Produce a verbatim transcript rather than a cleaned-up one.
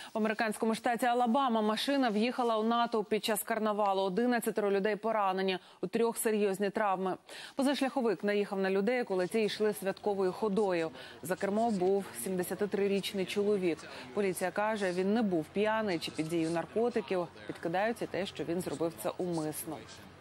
В американському штаті Алабама машина в'їхала у натовп під час карнавалу. одинадцятеро людей поранені, у трьох серйозні травми. Позашляховик наїхав на людей, коли ті йшли святковою ходою. За кермом був сімдесятитрирічний чоловік. Поліція каже, він не був п'яний чи під дією наркотиків. Підкидають і те, що він зробив це умисно.